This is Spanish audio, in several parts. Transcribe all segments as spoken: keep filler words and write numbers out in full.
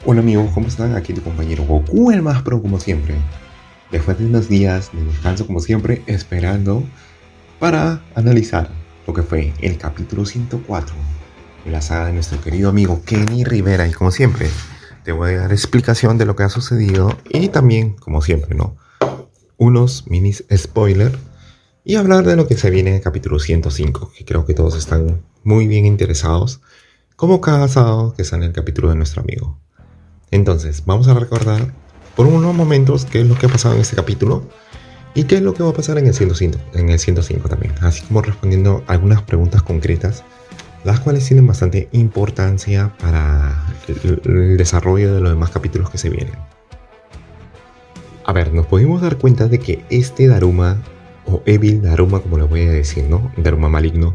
Hola amigos, ¿cómo están? Aquí tu compañero Goku, el más pro como siempre. Después de unos días de descanso como siempre, esperando para analizar lo que fue el capítulo ciento cuatro de la saga de nuestro querido amigo Kenny Rivera. Y como siempre, te voy a dar explicación de lo que ha sucedido y también, como siempre, ¿no? Unos mini spoilers y hablar de lo que se viene en el capítulo ciento cinco, que creo que todos están muy bien interesados, como cada sábado que sale el capítulo de nuestro amigo. Entonces, vamos a recordar por unos momentos qué es lo que ha pasado en este capítulo y qué es lo que va a pasar en el ciento cinco, en el ciento cinco también, así como respondiendo algunas preguntas concretas, las cuales tienen bastante importancia para el, el desarrollo de los demás capítulos que se vienen. A ver, nos pudimos dar cuenta de que este Daruma, o Evil Daruma como le voy a decir, ¿no? Daruma maligno,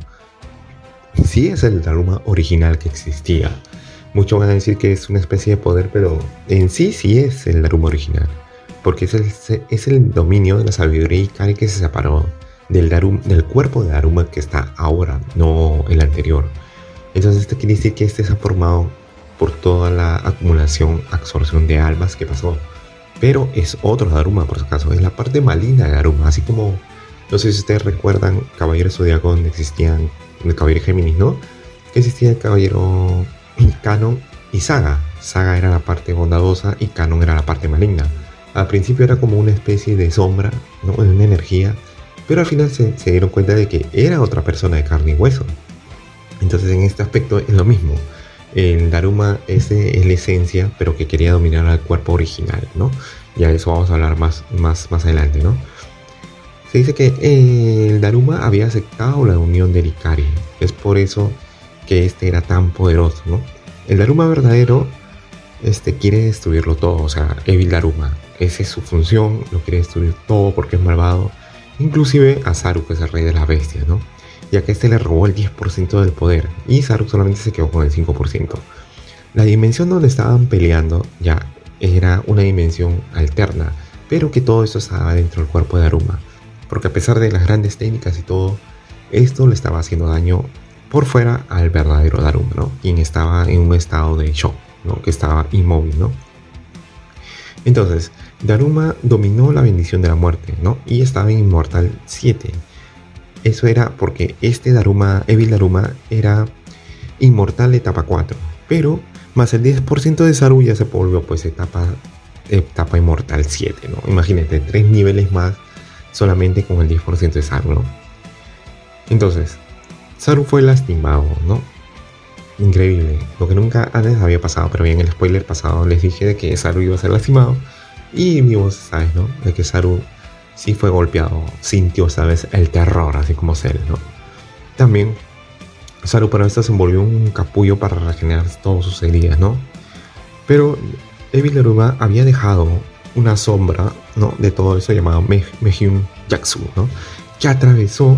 sí es el Daruma original que existía. Muchos van a decir que es una especie de poder, pero en sí sí es el Daruma original, porque es el, es el dominio de la sabiduría Ikari que se separó del, Darum, del cuerpo de Daruma que está ahora, no el anterior. Entonces esto quiere decir que este se ha formado por toda la acumulación, absorción de almas que pasó. Pero es otro Daruma, por si acaso, es la parte maligna de Daruma, así como, no sé si ustedes recuerdan, Caballero Zodiaco, donde existían el Caballero Géminis, ¿no? Que existía el Caballero Canon y Saga. Saga era la parte bondadosa y Canon era la parte maligna. Al principio era como una especie de sombra, ¿no? Una energía, pero al final se, se dieron cuenta de que era otra persona de carne y hueso. Entonces en este aspecto es lo mismo. El Daruma es, es la esencia, pero que quería dominar al cuerpo original, ¿no? Ya de eso vamos a hablar más, más, más adelante, ¿no? Se dice que el Daruma había aceptado la unión del Ikari. Es por eso que este era tan poderoso, ¿no? El Daruma verdadero este, quiere destruirlo todo, o sea, Evil Daruma. Esa es su función, lo quiere destruir todo porque es malvado. Inclusive a Zaru, que es el rey de las bestias, ¿no? Ya que este le robó el diez por ciento del poder y Zaru solamente se quedó con el cinco por ciento. La dimensión donde estaban peleando ya era una dimensión alterna, pero que todo esto estaba dentro del cuerpo de Daruma, porque a pesar de las grandes técnicas y todo, esto le estaba haciendo daño por fuera al verdadero Daruma, ¿no? Quien estaba en un estado de shock, ¿no? Que estaba inmóvil, ¿no? Entonces, Daruma dominó la bendición de la muerte, ¿no? Y estaba en Inmortal siete. Eso era porque este Daruma, Evil Daruma, era inmortal etapa cuatro, pero más el diez por ciento de Zaru ya se volvió pues etapa, etapa inmortal siete, ¿no? Imagínate, tres niveles más solamente con el diez por ciento de Zaru, ¿no? Entonces, Zaru fue lastimado, ¿no? Increíble, lo que nunca antes había pasado, pero bien, en el spoiler pasado les dije de que Zaru iba a ser lastimado y vimos, ¿sabes, no? De que Zaru sí fue golpeado, sintió, ¿sabes? El terror, así como Cell, ¿no? También Zaru para esto se envolvió un capullo para regenerar todas sus heridas, ¿no? Pero Evil Daruma había dejado una sombra, ¿no? De todo eso llamado Mehyun Yaksu, ¿no? Que atravesó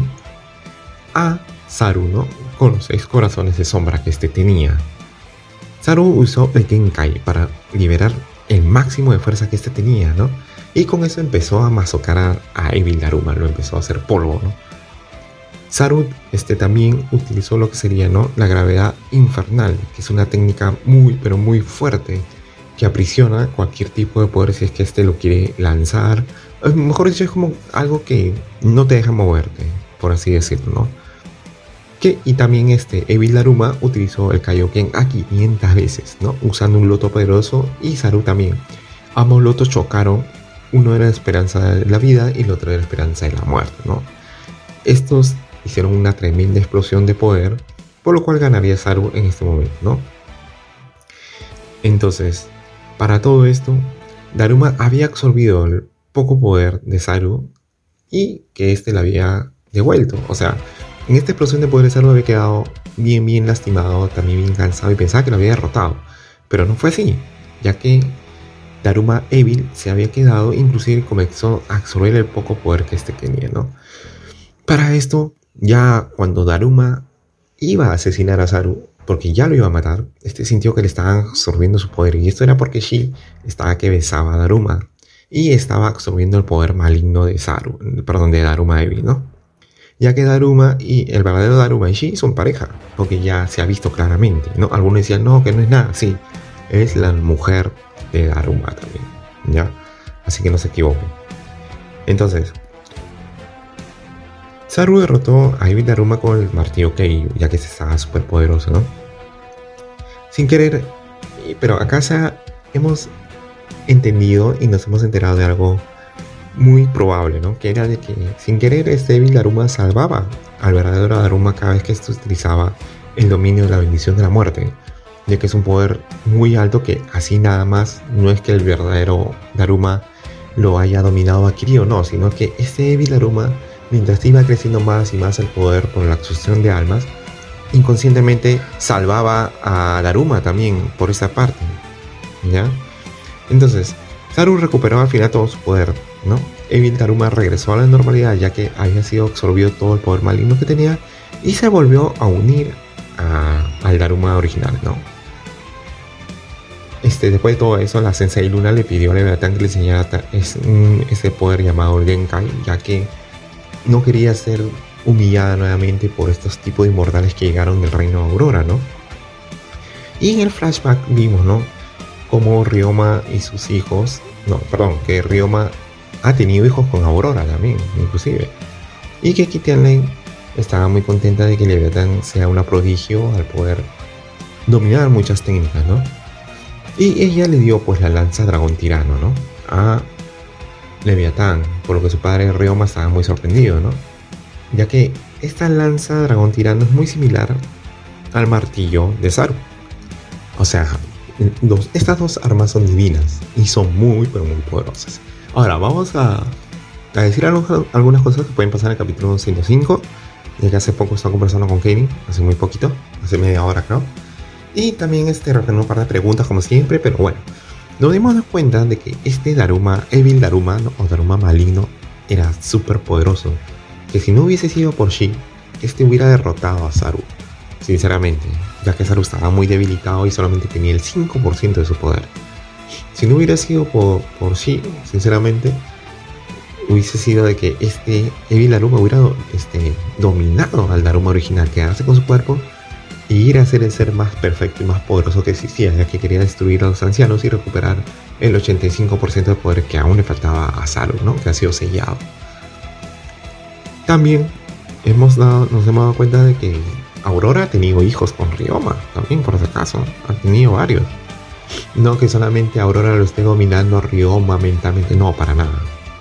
a Zaru, ¿no? Con los seis corazones de sombra que este tenía. Zaru usó el Genkai para liberar el máximo de fuerza que este tenía, ¿no? Y con eso empezó a mazocar a, a Evil Daruma, lo empezó a hacer polvo, ¿no? Zaru este, también utilizó lo que sería, ¿no? La gravedad infernal, que es una técnica muy, pero muy fuerte, que aprisiona cualquier tipo de poder si es que este lo quiere lanzar. Mejor dicho, es como algo que no te deja moverte, por así decirlo, ¿no? Que, y también este Evil Daruma utilizó el Kaioken a quinientas veces, ¿no? Usando un loto poderoso, y Zaru también. Ambos lotos chocaron. Uno era la esperanza de la vida y el otro era la esperanza de la muerte, ¿no? Estos hicieron una tremenda explosión de poder, por lo cual ganaría Zaru en este momento, ¿no? Entonces, para todo esto, Daruma había absorbido el poco poder de Zaru y que este le había devuelto. O sea, en esta explosión de poder Zaru había quedado bien, bien lastimado, también bien cansado y pensaba que lo había derrotado. Pero no fue así, ya que Daruma Evil se había quedado, inclusive comenzó a absorber el poco poder que este tenía, ¿no? Para esto, ya cuando Daruma iba a asesinar a Zaru, porque ya lo iba a matar, este sintió que le estaban absorbiendo su poder. Y esto era porque Shi estaba que besaba a Daruma y estaba absorbiendo el poder maligno de Zaru, perdón, de Daruma Evil, ¿no? Ya que Daruma y el verdadero Daruma y Shi son pareja, porque ya se ha visto claramente, ¿no? Algunos decían, no, que no es nada, sí. es la mujer de Daruma también, ¿ya? Así que no se equivoquen. Entonces, Saru derrotó a Evil Daruma con el martillo Kei, ya que se estaba súper poderoso, ¿no? Sin querer, pero acá se hemos entendido y nos hemos enterado de algo muy probable, ¿no? Que era de que sin querer este Evil Daruma salvaba al verdadero Daruma cada vez que esto utilizaba el dominio de la bendición de la muerte, ya que es un poder muy alto que así nada más no es que el verdadero Daruma lo haya dominado o adquirido, no, sino que este Evil Daruma, mientras iba creciendo más y más el poder por la absorción de almas, inconscientemente salvaba a Daruma también por esa parte, ¿ya? Entonces, Saru recuperó al final todo su poder, ¿no? Evil Daruma regresó a la normalidad ya que había sido absorbido todo el poder maligno que tenía y se volvió a unir a, al Daruma original, ¿no? Este, después de todo eso, la Sensei Luna le pidió a Leviatán que le enseñara es, un, ese poder llamado el Genkai, ya que no quería ser humillada nuevamente por estos tipos de inmortales que llegaron del reino de Aurora, ¿no? Y en el flashback vimos, ¿no? Como Ryoma y sus hijos, no, perdón, que Ryoma ha tenido hijos con Aurora también, inclusive. Y que Kythian Lane estaba muy contenta de que Leviatán sea una prodigio al poder dominar muchas técnicas, ¿no? Y ella le dio pues la lanza dragón tirano, ¿no? A Leviatán, por lo que su padre Ryoma estaba muy sorprendido, ¿no? Ya que esta lanza dragón tirano es muy similar al martillo de Saru. O sea, dos, estas dos armas son divinas y son muy pero muy poderosas. Ahora vamos a, a decir algo, algunas cosas que pueden pasar en el capítulo ciento cinco, ya que hace poco estaba conversando con Katie, hace muy poquito, hace media hora creo. Y también este responder un par de preguntas como siempre, pero bueno, nos dimos cuenta de que este Daruma, Evil Daruma, ¿no? O Daruma maligno, era súper poderoso. Que si no hubiese sido por Shi, este hubiera derrotado a Saru, sinceramente, ya que Saru estaba muy debilitado y solamente tenía el cinco por ciento de su poder. Si no hubiera sido por, por Shi, sinceramente, hubiese sido de que este Evil Daruma hubiera este, dominado al Daruma original, quedarse con su cuerpo y ir a ser el ser más perfecto y más poderoso que existía, ya que quería destruir a los ancianos y recuperar el ochenta y cinco por ciento de poder que aún le faltaba a Saru, ¿no? Que ha sido sellado. También hemos dado, nos hemos dado cuenta de que Aurora ha tenido hijos con Ryoma, también por si acaso, ha tenido varios. No que solamente Aurora lo esté dominando a Ryoma mentalmente, no, para nada.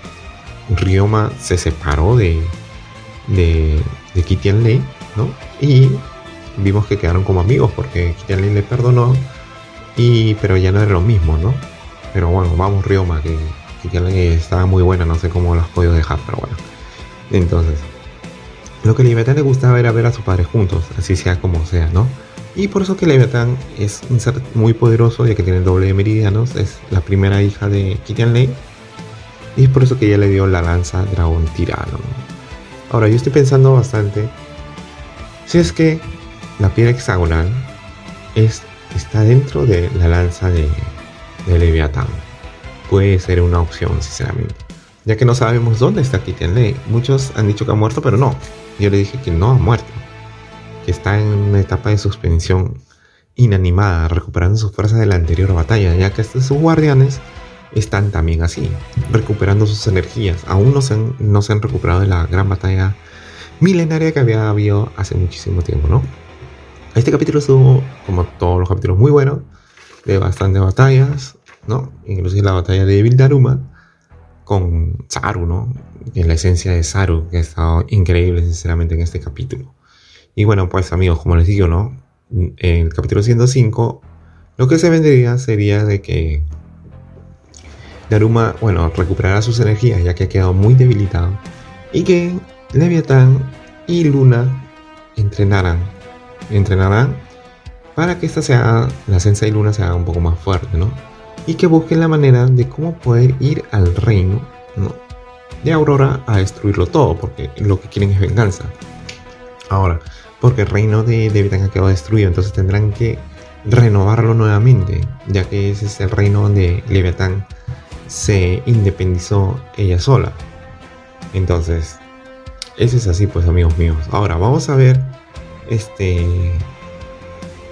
Ryoma se separó de, de, de Kythian Lane, ¿no? Y vimos que quedaron como amigos porque Kythian Lane le perdonó, y, pero ya no era lo mismo, ¿no? Pero bueno, vamos Ryoma, que Kythian Lane estaba muy buena, no sé cómo las podido dejar, pero bueno. Entonces, lo que a Leviatán le gustaba era ver a sus padres juntos, así sea como sea, ¿no? Y por eso que Leviatán es un ser muy poderoso, ya que tiene el doble de meridianos, es la primera hija de Kythian Lane, y es por eso que ella le dio la lanza dragón tirano, ¿no? Ahora, yo estoy pensando bastante, si es que la piedra hexagonal es, está dentro de la lanza de, de Leviatán, puede ser una opción, sinceramente, ya que no sabemos dónde está Kythian Lane. Muchos han dicho que ha muerto, pero no. Yo le dije que no ha muerto, que está en una etapa de suspensión inanimada, recuperando sus fuerzas de la anterior batalla, ya que estos sus guardianes están también así, recuperando sus energías. Aún no se han, no se han recuperado de la gran batalla milenaria que había habido hace muchísimo tiempo, ¿no? Este capítulo estuvo, como todos los capítulos, muy bueno, de bastantes batallas, ¿no? Inclusive la batalla de Evil Daruma con Saru, ¿no? En la esencia de Saru, que ha estado increíble, sinceramente, en este capítulo. Y bueno, pues amigos, como les digo, ¿no? En el capítulo ciento cinco, lo que se vendría sería de que Daruma, bueno, recuperará sus energías, ya que ha quedado muy debilitado, y que Leviatán y Luna entrenaran, entrenarán para que esta sea, la Sensei Luna sea un poco más fuerte, ¿no? Y que busquen la manera de cómo poder ir al reino, ¿no? de Aurora a destruirlo todo, porque lo que quieren es venganza. Ahora, porque el reino de Leviatán ha quedado destruido, entonces tendrán que renovarlo nuevamente, ya que ese es el reino donde Leviatán se independizó ella sola. Entonces, eso es así, pues amigos míos. Ahora vamos a ver este...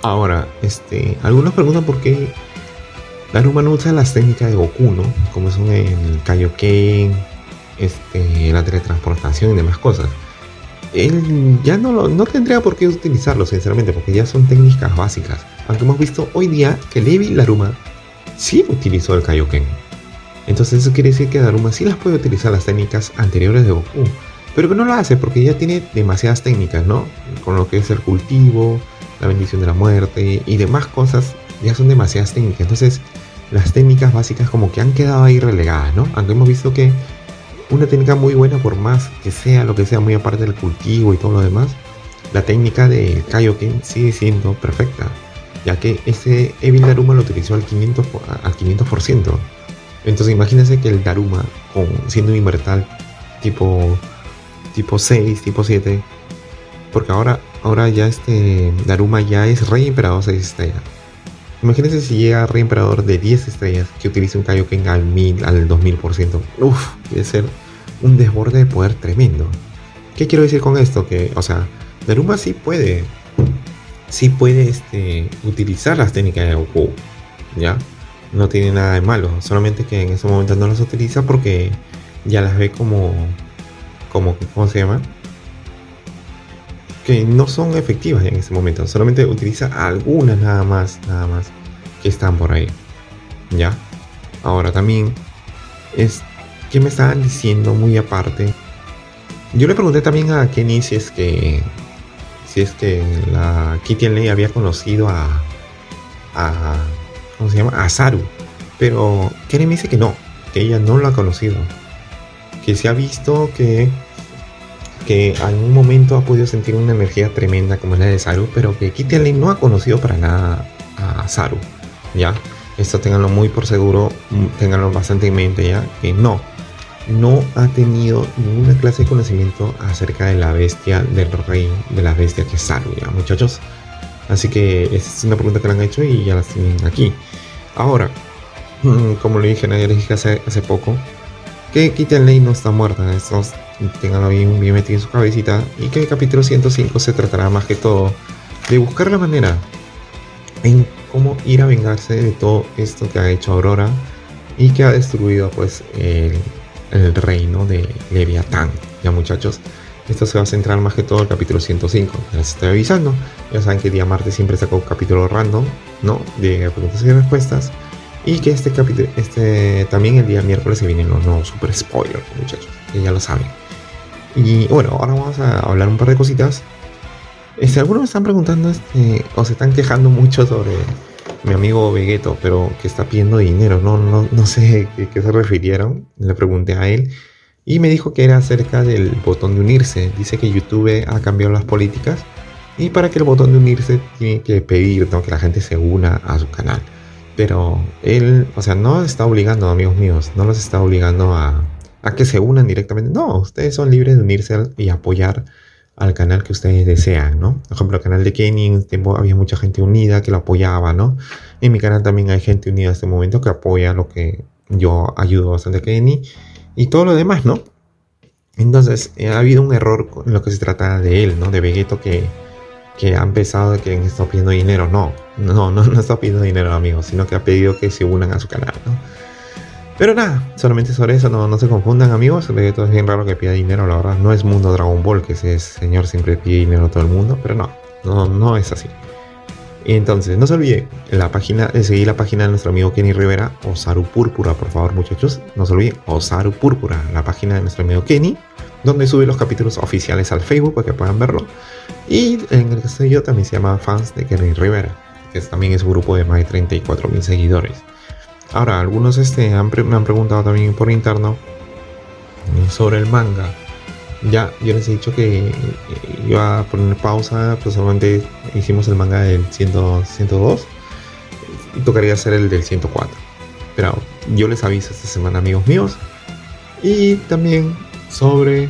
Ahora, este, algunos preguntan por qué Daruma no usa las técnicas de Goku, ¿no? Como son el Kaioken, este, la teletransportación y demás cosas. Él ya no, lo, no tendría por qué utilizarlo, sinceramente, porque ya son técnicas básicas. Aunque hemos visto hoy día que Levi Daruma sí utilizó el Kaioken. Entonces eso quiere decir que Daruma sí las puede utilizar las técnicas anteriores de Goku. Pero que no lo hace porque ya tiene demasiadas técnicas, ¿no? Con lo que es el cultivo, la bendición de la muerte y demás cosas, ya son demasiadas técnicas. Entonces las técnicas básicas como que han quedado ahí relegadas, ¿no? Aunque hemos visto que una técnica muy buena, por más que sea lo que sea, muy aparte del cultivo y todo lo demás, la técnica de Kaioken sigue siendo perfecta, ya que este Evil Daruma lo utilizó al quinientos por ciento, al quinientos por ciento. Entonces imagínense que el Daruma, con, siendo inmortal tipo, tipo seis, tipo siete, porque ahora, ahora ya este Daruma ya es Rey Emperador seis estrellas. Imagínense si llega Rey Emperador de diez estrellas que utilice un Kaioken al mil, al dos mil por ciento. Uff, debe ser un desborde de poder tremendo. ¿Qué quiero decir con esto? Que, o sea, Daruma sí puede, sí puede este, utilizar las técnicas de Goku, ¿ya? No tiene nada de malo, solamente que en ese momento no las utiliza porque ya las ve como, como, ¿cómo se llama? Que no son efectivas en ese momento, solamente utiliza algunas nada más, nada más que están por ahí, ¿ya? Ahora también es que me estaban diciendo muy aparte. Yo le pregunté también a Kenny si es que si es que la Kitty Ley había conocido a, a ¿cómo se llama? A Saru, pero Kenny me dice que no, que ella no lo ha conocido, que se ha visto que que en un momento ha podido sentir una energía tremenda como es la de Saru, pero que Kitty Lane no ha conocido para nada a Saru, ¿ya? Esto ténganlo muy por seguro, ténganlo bastante en mente, ¿ya? Que no, no ha tenido ninguna clase de conocimiento acerca de la bestia del rey de la bestia que es Saru, ¿ya, muchachos? Así que esa es una pregunta que le han hecho y ya la tienen aquí. Ahora, como le dije, nadie le dije hace, hace poco, que Kitty Lane no está muerta, estos tenganlo bien, bien metido en su cabecita, y que el capítulo ciento cinco se tratará más que todo de buscar la manera en cómo ir a vengarse de todo esto que ha hecho Aurora y que ha destruido pues el, el reino de Leviatán. Ya, muchachos, esto se va a centrar más que todo en el capítulo ciento cinco, ya les estoy avisando. Ya saben que el día martes siempre saco un capítulo random, ¿no? De preguntas y respuestas, y que este capítulo, este también el día miércoles se vienen los nuevos super spoilers, muchachos, que ya lo saben. Y bueno, ahora vamos a hablar un par de cositas. Este, algunos me están preguntando este, o se están quejando mucho sobre mi amigo Vegeto, pero que está pidiendo dinero. No, no, no sé a qué se refirieron. Le pregunté a él y me dijo que era acerca del botón de unirse. Dice que YouTube ha cambiado las políticas y para que el botón de unirse tiene que pedir, ¿no?, que la gente se una a su canal. Pero él, o sea, no está obligando, amigos míos, no los está obligando a... a que se unan directamente. No, ustedes son libres de unirse y apoyar al canal que ustedes desean, ¿no? Por ejemplo, el canal de Kenny, en un tiempo había mucha gente unida que lo apoyaba, ¿no? En mi canal también hay gente unida en este momento que apoya lo que yo ayudo bastante a Kenny y todo lo demás, ¿no? Entonces, eh, ha habido un error en lo que se trata de él, ¿no? De Vegeto, que, que ha empezado de que está pidiendo dinero. No, no, no, no está pidiendo dinero, amigos, sino que ha pedido que se unan a su canal, ¿no? Pero nada, solamente sobre eso, no, no se confundan, amigos. Vegeto es bien raro que pida dinero, la verdad. No es mundo Dragon Ball, que ese señor siempre pide dinero a todo el mundo, pero no, no, no es así. Entonces, no se olviden la página, de seguir la página de nuestro amigo Kenny Rivera, Osaru Púrpura, por favor, muchachos. No se olviden, Osaru Púrpura, la página de nuestro amigo Kenny, donde sube los capítulos oficiales al Facebook para que puedan verlo. Y en el que estoy yo también se llama Fans de Kenny Rivera, que también es un grupo de más de treinta y cuatro mil seguidores. Ahora, algunos este, han pre me han preguntado también por interno sobre el manga. Ya, yo les he dicho que iba a poner pausa, pues solamente hicimos el manga del ciento dos y tocaría hacer el del ciento cuatro. Pero yo les aviso esta semana, amigos míos. Y también sobre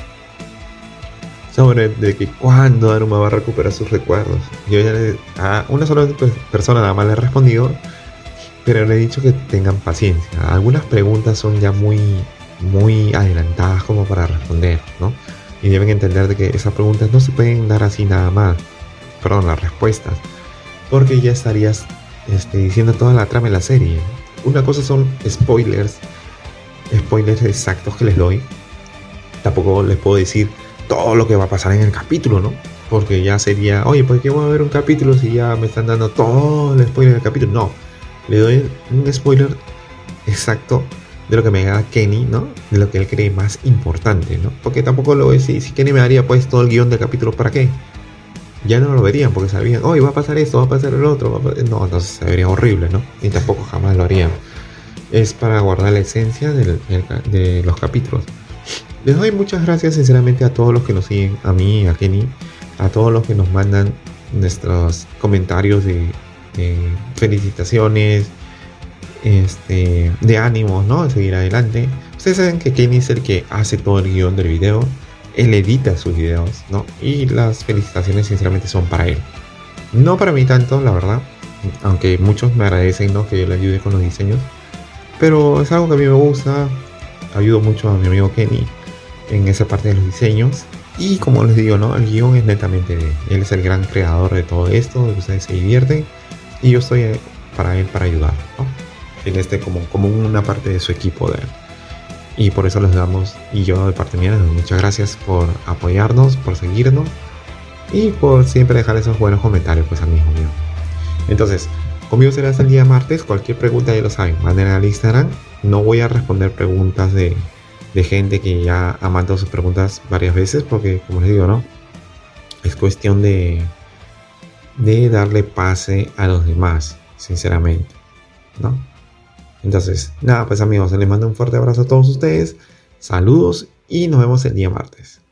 sobre de que cuándo Daruma va a recuperar sus recuerdos. Yo ya le, a una sola persona nada más le he respondido, pero le he dicho que tengan paciencia. Algunas preguntas son ya muy, muy adelantadas como para responder, ¿no? Y deben entender de que esas preguntas no se pueden dar así nada más. Perdón, las respuestas. porque ya estarías este, diciendo toda la trama de la serie. Una cosa son spoilers, spoilers exactos que les doy. Tampoco les puedo decir todo lo que va a pasar en el capítulo, ¿no? Porque ya sería, oye, ¿por qué voy a ver un capítulo si ya me están dando todo el spoiler del capítulo? No, le doy un spoiler exacto de lo que me da Kenny, ¿no? De lo que él cree más importante, ¿no? Porque tampoco lo voy a decir, si Kenny me daría pues todo el guión del capítulo, ¿para qué? Ya no lo verían porque sabían, oye, va a pasar esto, va a pasar el otro, va a pasar... no, entonces se vería horrible, ¿no? Y tampoco jamás lo harían. Es para guardar la esencia del, de los capítulos. Les doy muchas gracias sinceramente a todos los que nos siguen, a mí, a Kenny, a todos los que nos mandan nuestros comentarios de, de felicitaciones, este, de ánimos, ¿no? De seguir adelante. Ustedes saben que Kenny es el que hace todo el guión del video, él edita sus videos, ¿no? Y las felicitaciones sinceramente son para él. No para mí tanto, la verdad, aunque muchos me agradecen, ¿no? Que yo le ayude con los diseños. Pero es algo que a mí me gusta, ayudo mucho a mi amigo Kenny en esa parte de los diseños. Y como les digo, ¿no? El guión es netamente de él. Él es el gran creador de todo esto, de que ustedes se divierten. Y yo estoy para él, para ayudar, ¿no? En este como, como una parte de su equipo de él. Y por eso les damos, y yo de parte mía les doy muchas gracias por apoyarnos, por seguirnos. Y por siempre dejar esos buenos comentarios, pues, amigos míos. Entonces, conmigo será hasta el día martes. Cualquier pregunta ya lo saben, manden al Instagram. No voy a responder preguntas de, de gente que ya ha mandado sus preguntas varias veces, porque como les digo, ¿no? Es cuestión de, de darle pase a los demás, sinceramente, ¿no? Entonces, nada, pues amigos, les mando un fuerte abrazo a todos ustedes. Saludos y nos vemos el día martes.